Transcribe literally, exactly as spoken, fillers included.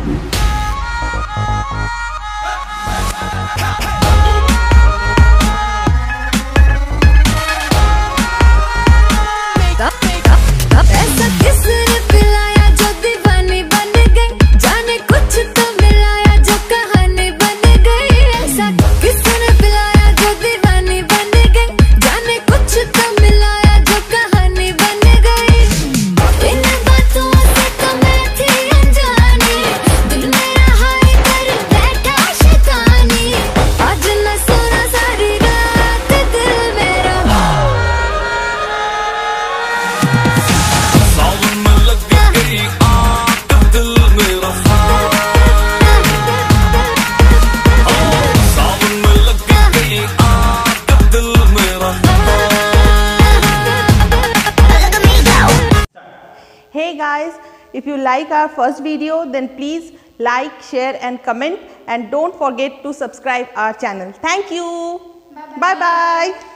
Hey guys, if you like our first video, then please like, share and comment, and don't forget to subscribe our channel. Thank you. Bye bye.